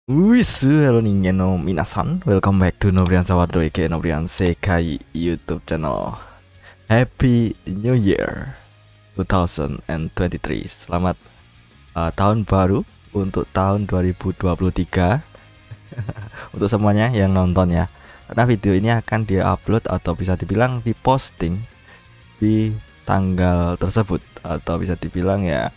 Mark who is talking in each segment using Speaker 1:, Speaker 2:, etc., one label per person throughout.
Speaker 1: Hello ningen no minasan, welcome back to Nobrian Sawardo aka Nobrian Sekai YouTube channel. Happy New Year 2023. Selamat tahun baru untuk tahun 2023 untuk semuanya yang nonton ya. Karena video ini akan dia-upload atau bisa dibilang diposting di tanggal tersebut atau bisa dibilang ya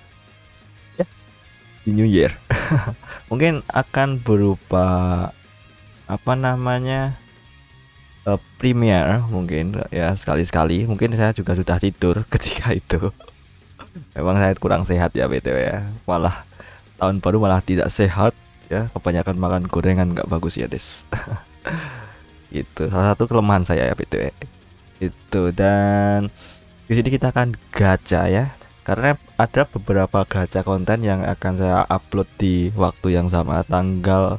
Speaker 1: di New Year. Mungkin akan berupa apa namanya premiere mungkin ya, sekali-sekali. Mungkin saya juga sudah tidur ketika itu. Memang saya kurang sehat ya BTW ya, malah tahun baru malah tidak sehat ya, kebanyakan makan gorengan nggak bagus ya Des. Itu salah satu kelemahan saya ya BTW itu. Dan di sini kita akan gacha ya, karena ada beberapa gacha konten yang akan saya upload di waktu yang sama, tanggal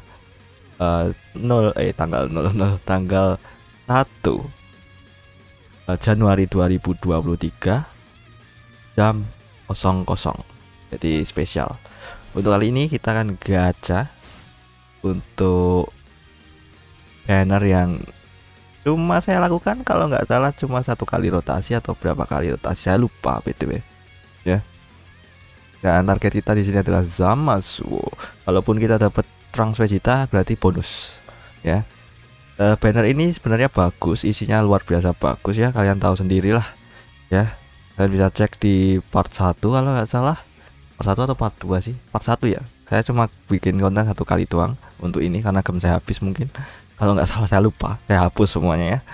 Speaker 1: 1 Januari 2023 jam 00. Jadi spesial. Untuk kali ini kita akan gacha untuk banner yang cuma saya lakukan kalau nggak salah cuma 1 kali rotasi atau berapa kali rotasi, saya lupa btw ya. Dan target kita di sini adalah Zamasu. Kalaupun kita dapat Trunks Vegeta berarti bonus ya. Banner ini sebenarnya bagus, isinya luar biasa bagus ya, kalian tahu sendirilah ya. Kalian bisa cek di part 1 kalau nggak salah, part 1 atau part 2 sih, part 1 ya. Saya cuma bikin konten 1 kali doang untuk ini karena game saya habis mungkin. Kalau nggak salah, saya lupa, saya hapus semuanya ya.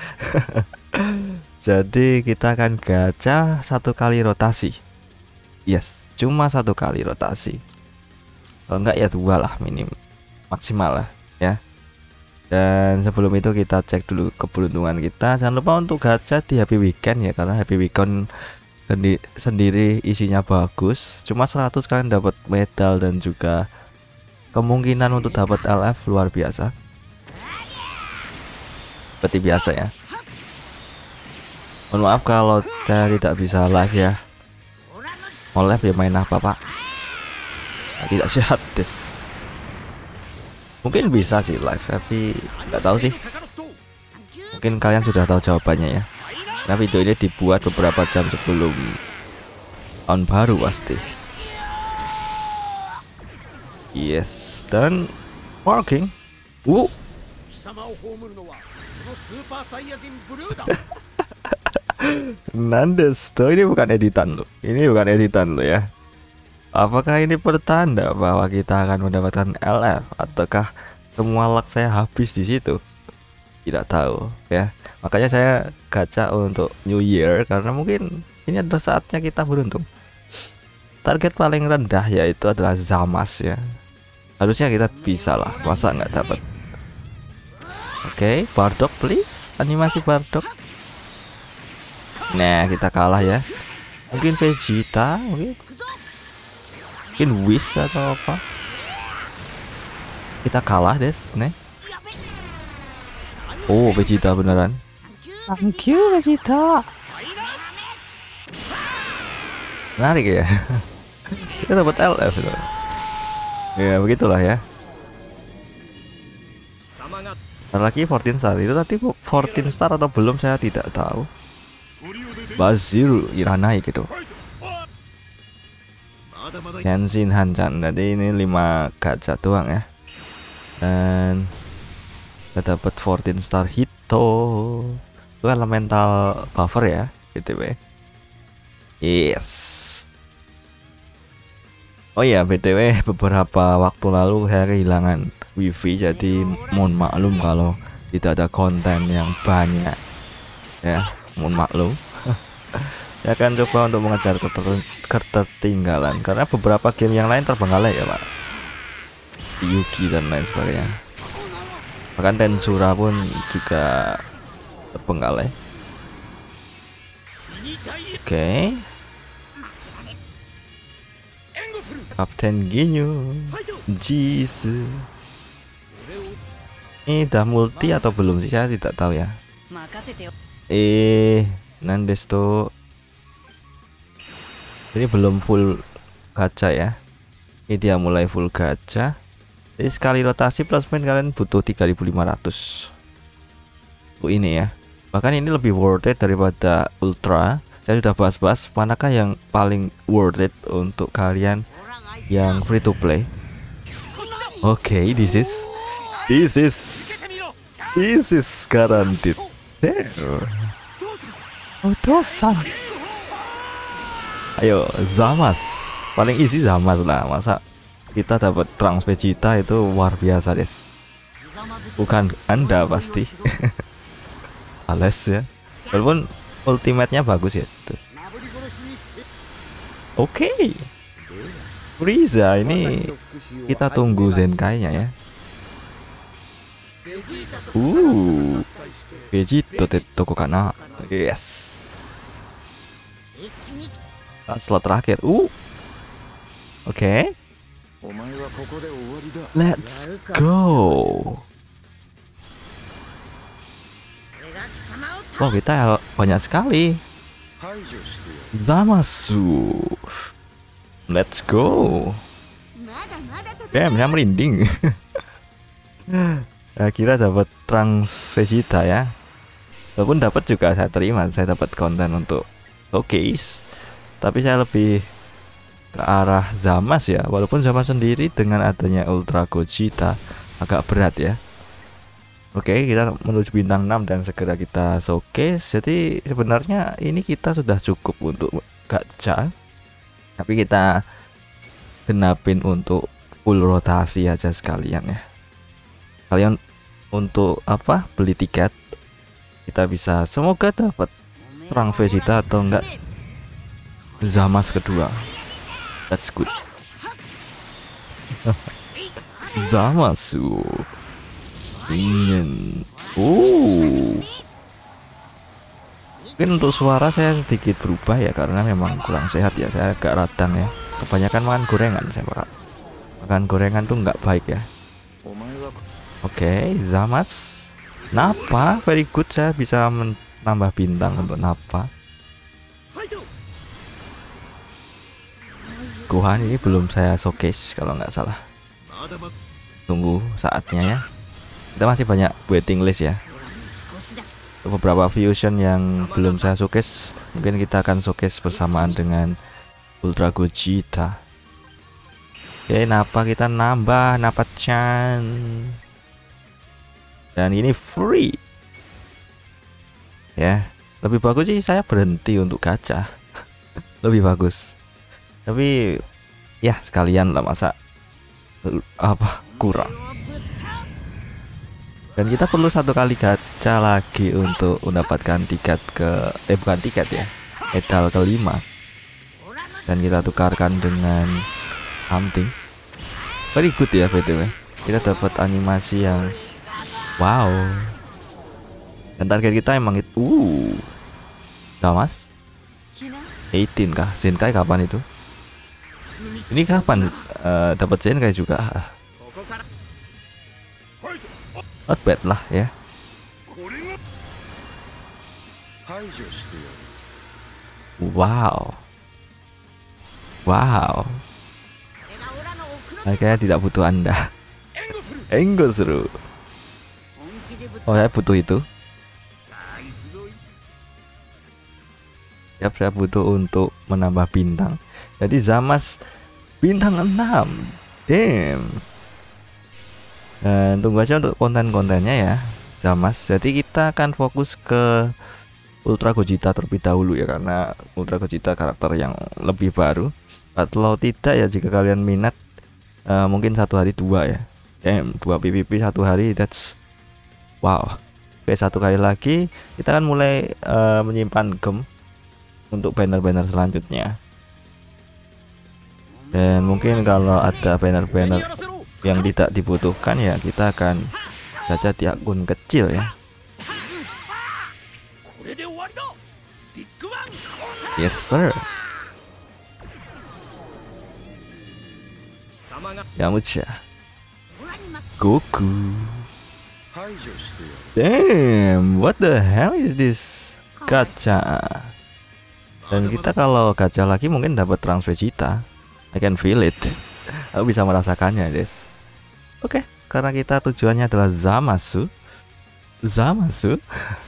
Speaker 1: Jadi kita akan gacha 1 kali rotasi. Yes, cuma 1 kali rotasi. Kalau enggak ya 2 lah minim, maksimal lah ya. Dan sebelum itu kita cek dulu keberuntungan kita. Jangan lupa untuk gacha di Happy Weekend ya, karena Happy Weekend sendiri isinya bagus. Cuma 100 kalian dapat medal dan juga kemungkinan untuk dapat LF luar biasa. Seperti biasa ya. Mohon maaf kalau saya tidak bisa live ya. Mau live ya main apa pak? Nah, tidak sehat des. Mungkin bisa sih live, tapi nggak tahu sih. Mungkin kalian sudah tahu jawabannya ya. Nah, video ini dibuat beberapa jam sebelum tahun baru pasti. Yes, dan working. Nandes tuh, ini bukan editan loh. Ini bukan editan loh ya. Apakah ini pertanda bahwa kita akan mendapatkan LF ataukah semua luck saya habis di situ? Tidak tahu ya. Makanya saya gacha untuk New Year karena mungkin ini adalah saatnya kita beruntung. Target paling rendah yaitu adalah Zamas ya. Harusnya kita bisa lah, masa nggak dapat. Oke, Bardock please, animasi Bardock. Nah, kita kalah ya. Mungkin Vegeta, mungkin Wish atau apa. Kita kalah des, nih. Oh, Vegeta beneran. Thank you Vegeta. Menarik ya. Kita dapat LF itu. Ya begitulah ya. Ntar lagi 14 star itu tadi 14 star atau belum saya tidak tahu. Baziru Iranai gitu. Kenshin Hanchan. Jadi ini 5 gacha doang ya. Dan kita dapat 14 star Hito. Itu elemental buffer ya BTW. Yes. Oh iya BTW, beberapa waktu lalu saya kehilangan wifi, jadi mohon maklum kalau tidak ada konten yang banyak ya, mohon maklum. Saya akan coba untuk mengejar ketertinggalan karena beberapa game yang lain terbengkalai ya pak, Yuki dan lain sebagainya. Bahkan Tensura pun juga terbengkalai. Oke. Kapten Ginyu Jisoo. Ini udah multi atau belum sih, saya tidak tahu ya. Nandes tuh ini belum full gacha ya. Ini dia mulai full gacha. Jadi sekali rotasi plus main kalian butuh 3.500 untuk ini ya. Bahkan ini lebih worth it daripada Ultra. Saya sudah bahas-bahas manakah yang paling worth it untuk kalian yang free to play. Oke, this is guaranteed. There. Otosan. Ayo, Zamas. Paling easy Zamas lah. Masa kita dapat Trunks Vegeta itu luar biasa, des. Bukan Anda pasti. Ales ya. Walaupun ultimate-nya bagus ya. Oke. Frieza ini kita tunggu Zenkai-nya ya. Vegito Tetoko kana. Yes. Slot terakhir. Oke. Let's go. Wow, kita banyak sekali. Zamasu. Let's go. Bam, saya merinding. Kira dapat Trunks Vegeta ya. Walaupun dapat juga saya terima, saya dapat konten untuk showcase. Tapi saya lebih ke arah Zamas ya. Walaupun Zamas sendiri dengan adanya Ultra Gogeta agak berat ya. Oke, kita menuju bintang 6 dan segera kita showcase. Jadi sebenarnya ini kita sudah cukup untuk gacha. Tapi kita genapin untuk full rotasi aja sekalian ya. Kalian untuk apa? Beli tiket. Kita bisa semoga dapat Trunks Vegeta atau enggak Zamas kedua. That's good. Zamasu. Ingin. Mungkin untuk suara saya sedikit berubah ya karena memang kurang sehat ya. Saya agak radang ya. Kebanyakan makan gorengan saya pak. Makan gorengan tuh nggak baik ya. Oke, Zamas. Napa, very good, saya bisa menambah bintang untuk Napa. Gohan ini belum saya showcase kalau nggak salah. Tunggu saatnya ya. Kita masih banyak waiting list ya. Beberapa fusion yang belum saya showcase, mungkin kita akan showcase bersamaan dengan Ultra Gogeta. Oke, Napa kita nambah, Napa-chan. Dan ini free. Ya, lebih bagus sih saya berhenti untuk gacha. Lebih bagus. Tapi ya sekalian lah, masa apa kurang. Dan kita perlu satu kali gacha lagi untuk mendapatkan tiket ke bukan tiket ya, medal kelima. Dan kita tukarkan dengan something very good ya btw. Kita dapat animasi yang wow. Dan target kita emang itu Zamas 18 kah? Zenkai kapan itu? Ini kapan dapat Zenkai juga? Not bad lah ya. Wow. Kayaknya tidak butuh Anda. Enggak seru. Oh, saya butuh itu. Siap, saya butuh untuk menambah bintang. Jadi Zamas bintang 6. Damn. Dan tunggu aja untuk konten-kontennya ya Zamas. Jadi kita akan fokus ke Ultra Gogeta terlebih dahulu ya, karena Ultra Gogeta karakter yang lebih baru. Kalau tidak ya, jika kalian minat mungkin satu hari 2 ya. Damn, 2 PVP satu hari, that's wow. Oke, satu kali lagi kita akan mulai menyimpan gem untuk banner-banner selanjutnya. Dan mungkin kalau ada banner-banner yang tidak dibutuhkan ya kita akan saja di akun kecil ya. Yes sir. Yamcha, Goku. Damn, what the hell is this? Gacha. Dan kita kalau gacha lagi mungkin dapat Trunks Vegeta. I can feel it. Aku bisa merasakannya, guys. Oke, karena kita tujuannya adalah Zamasu. Zamasu.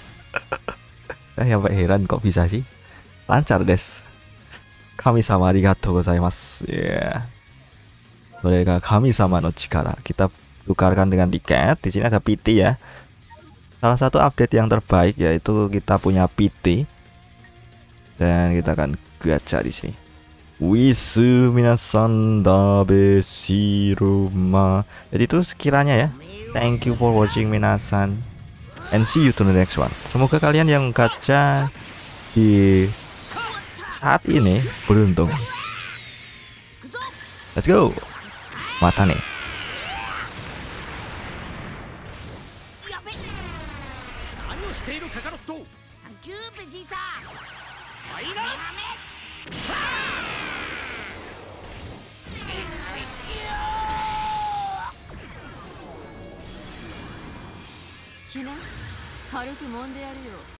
Speaker 1: Ya Pak heran kok bisa sih. Lancar, des. Kami sama arigatou gozaimasu. Ya. Mereka kami sama no chikara. Kita tukarkan dengan tiket. Di sini ada PT ya. Salah satu update yang terbaik yaitu kita punya PT. Dan kita akan gacha di sini. Wisu minasan dabe shiruma. Jadi itu sekiranya ya. Thank you for watching minasan. And see you to the next one. Semoga kalian yang gacha di saat ini beruntung. Let's go. Mata nih.
Speaker 2: 何をしているカカロット。
Speaker 3: サンキューベジータ。
Speaker 2: ファイナル。
Speaker 3: 記念軽く揉んでやるよ。